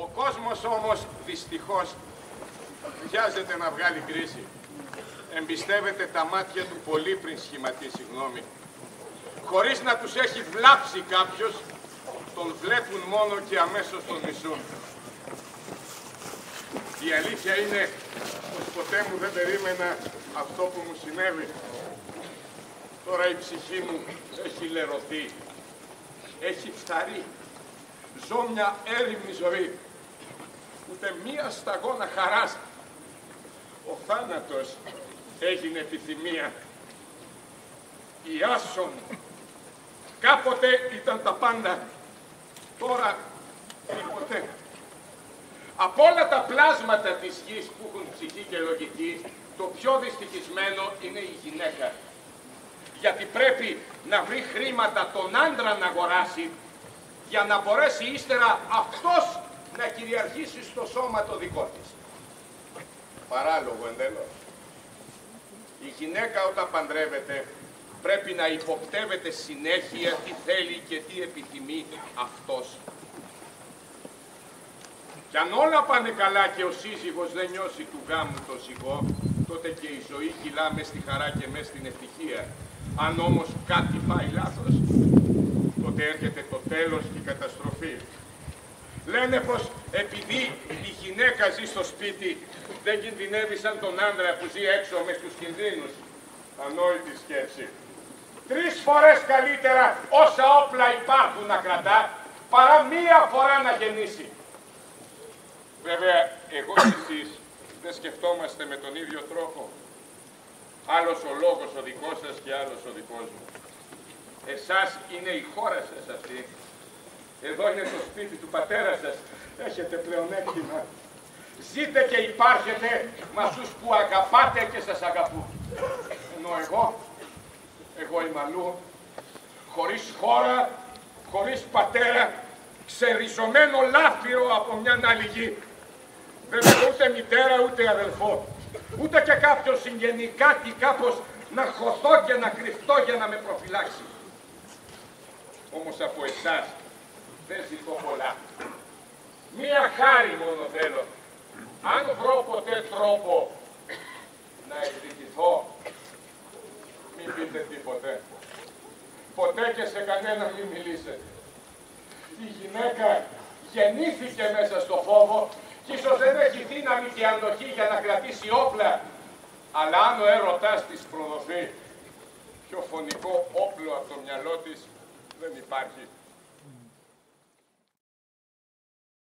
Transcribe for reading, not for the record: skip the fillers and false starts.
Ο κόσμος όμως δυστυχώς βιάζεται να βγάλει κρίση. Εμπιστεύεται τα μάτια του πολύ πριν σχηματίσει γνώμη. Χωρίς να τους έχει βλάψει κάποιος, τον βλέπουν μόνο και αμέσως τον μισούν. Η αλήθεια είναι πως ποτέ μου δεν περίμενα αυτό που μου συνέβη. Τώρα η ψυχή μου έχει λερωθεί, έχει φθαρεί. Ζω μια έρημη ζωή, ούτε μία σταγόνα χαράς. Ο θάνατος έγινε επιθυμία. Η άσον κάποτε ήταν τα πάντα, τώρα τίποτε. Από όλα τα πλάσματα της γης που έχουν ψυχή και λογική, το πιο δυστυχισμένο είναι η γυναίκα. Γιατί πρέπει να βρει χρήματα τον άντρα να αγοράσει, για να μπορέσει ύστερα αυτός να κυριαρχήσει στο σώμα το δικό της. Παράλογο εντελώς. Η γυναίκα όταν παντρεύεται πρέπει να υποπτεύεται συνέχεια τι θέλει και τι επιθυμεί αυτός. Κι αν όλα πάνε καλά και ο σύζυγος δεν νιώσει του γάμου το ζυγό, τότε και η ζωή κυλά μες στη χαρά και μες στην ευτυχία. Αν όμως κάτι πάει λάθος, τότε έρχεται το τέλος και η καταστροφή. Λένε πως επειδή η γυναίκα ζει στο σπίτι, δεν κινδυνεύει σαν τον άντρα που ζει έξω μες στους κινδύνους. Ανόητη σκέψη. 3 φορές καλύτερα όσα όπλα υπάρχουν να κρατά, παρά 1 φορά να γεννήσει. Βέβαια, εγώ και εσείς δεν σκεφτόμαστε με τον ίδιο τρόπο. Άλλος ο λόγος ο δικός σας και άλλος ο δικός μου. Εσάς είναι η χώρα σας αυτή. Εδώ είναι το σπίτι του πατέρα σας. Έχετε πλεονέκτημα. Ζείτε και υπάρχετε με αυτούς που αγαπάτε και σας αγαπούν. Ενώ εγώ είμαι αλλού, χωρίς χώρα, χωρίς πατέρα, ξεριζωμένο λάφυρο από μια άλλη γη. Δεν έχω ούτε μητέρα ούτε αδελφό. Ούτε και κάποιος συγγενή, κάτι κάπως να χωθώ και να κρυφτώ για να με προφυλάξει. Όμως από εσάς δεν ζητώ πολλά. Μία χάρη μόνο θέλω. Αν βρω ποτέ τρόπο να εκδικηθώ, μην πείτε τίποτε. Ποτέ και σε κανένα μην μιλήσετε. Η γυναίκα γεννήθηκε μέσα στο φόβο κι ίσως δεν έχει δύναμη και αντοχή για να κρατήσει όπλα. Αλλά αν ο έρωτας της προδοθεί, πιο φωνικό όπλο από το μυαλό της δεν υπάρχει.